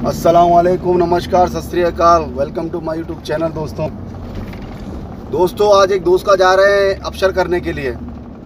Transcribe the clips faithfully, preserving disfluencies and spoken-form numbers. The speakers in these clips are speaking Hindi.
अस्सलाम वालेकुम, नमस्कार, सत श्री अकाल। Welcome to my YouTube channel. दोस्तों दोस्तों आज एक दोस्त का जा रहे हैं अबशर करने के लिए।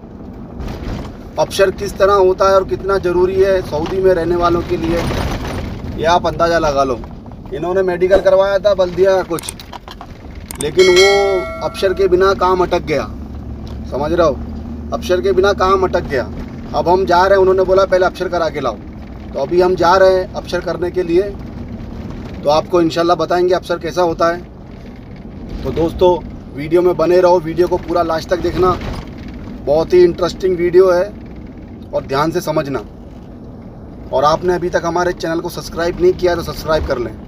अबशर किस तरह होता है और कितना ज़रूरी है सऊदी में रहने वालों के लिए, ये आप अंदाज़ा लगा लो। इन्होंने मेडिकल करवाया था बल्दिया कुछ, लेकिन वो अबशर के बिना काम अटक गया। समझ रहे हो, अबशर के बिना काम अटक गया। अब हम जा रहे हैं, उन्होंने बोला पहले अबशर करा के लाओ, तो अभी हम जा रहे हैं अबशर करने के लिए। तो आपको इंशाल्लाह बताएंगे अबशर कैसा होता है। तो दोस्तों वीडियो में बने रहो, वीडियो को पूरा लास्ट तक देखना। बहुत ही इंटरेस्टिंग वीडियो है और ध्यान से समझना। और आपने अभी तक हमारे चैनल को सब्सक्राइब नहीं किया तो सब्सक्राइब कर लें।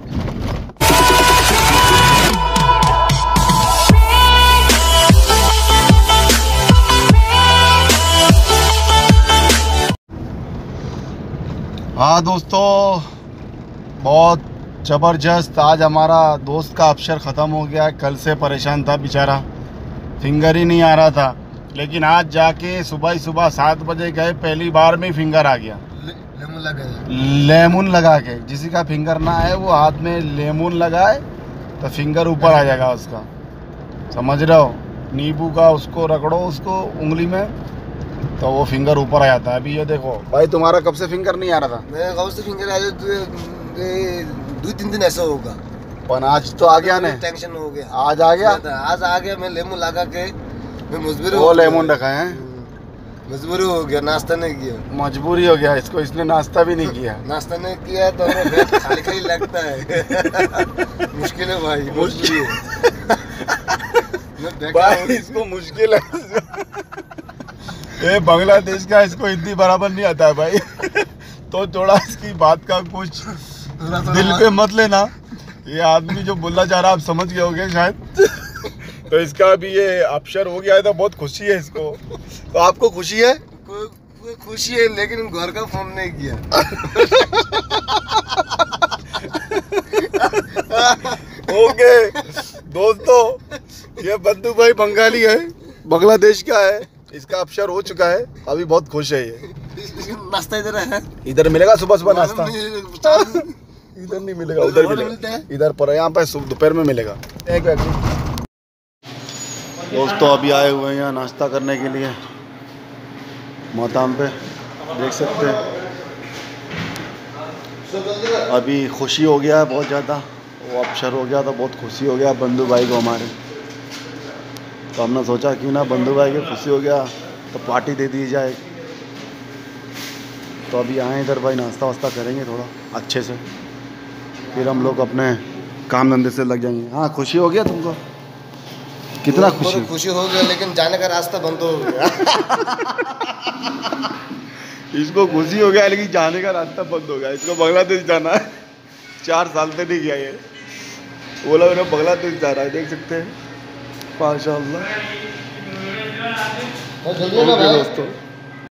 हाँ दोस्तों, बहुत ज़बरदस्त। आज हमारा दोस्त का अबशर ख़त्म हो गया है। कल से परेशान था बेचारा, फिंगर ही नहीं आ रहा था, लेकिन आज जाके सुबह ही सुबह सात बजे गए, पहली बार में फिंगर आ गया। ले, लेमन लगा लेमन लगा के, जिसी का फिंगर ना है वो हाथ में लेमन लगाए तो फिंगर ऊपर आ जाएगा उसका। समझ रहे हो, नींबू का उसको रगड़ो उसको उंगली में तो वो फिंगर ऊपर आ जाता है। अभी ये देखो भाई, तुम्हारा कब से फिंगर नहीं आ रहा था? मेरा कब से फिंगर आ जाए, दो तीन दिन ऐसा होगा, पर आज तो आ गया ना। टेंशन हो गया, आज आ गया आज आ गया। मैं लेमन लगा के मैं मजबूरी वो लेमन रखा है, मजबूरी हो गया, नाश्ता नहीं किया। मजबूरी हो गया इसको, इसने नाश्ता भी नहीं किया। नाश्ता नहीं किया तो खाली खाली लगता है। मुश्किल है भाई, मुश्किल है भाई, इसको मुश्किल है। ये बांग्लादेश का, इसको हिंदी बराबर नहीं आता है भाई। तो थोड़ा इसकी बात का कुछ दिल पे मत लेना। ये आदमी जो बोलना चाह रहा है आप समझ गए होंगे शायद। तो इसका भी ये अबशर हो गया है तो बहुत खुशी है इसको। तो आपको खुशी है? कोई खुशी है, लेकिन घर का फोन नहीं किया। ओके दोस्तों, ये बंधु भाई बंगाली है, बांग्लादेश का है। इसका अबशर हो चुका है, अभी बहुत खुश है ये। नाश्ता इधर है, इधर मिलेगा सुबह सुबह नाश्ता? इधर नहीं मिलेगा, उधर मिलेगा, इधर पर। यहाँ पे दोपहर में मिलेगा। एक दोस्तों अभी आए हुए हैं यहाँ नाश्ता करने के लिए मोहताम पे, देख सकते हैं। अभी खुशी हो गया है बहुत ज़्यादा, वो अबशर हो गया तो बहुत खुशी हो गया बंधु भाई को हमारे। तो हमने सोचा क्यों ना बंधु भाई की खुशी हो गया तो पार्टी दे दी जाए। तो अभी आए इधर भाई, नाश्ता वास्ता करेंगे थोड़ा अच्छे से, फिर हम लोग अपने काम धंधे से लग जाएंगे। हाँ, खुशी हो गया तुमको? कितना खुशी? खुशी हो गया, लेकिन जाने का रास्ता बंद हो गया। इसको खुशी हो गया लेकिन जाने का रास्ता बंद हो गया। इसको बांग्लादेश जाना है, चार साल से नहीं गया ये। बोला मैंने बांग्लादेश जा रहा है, देख सकते हैं माशाअल्लाह। दोस्तों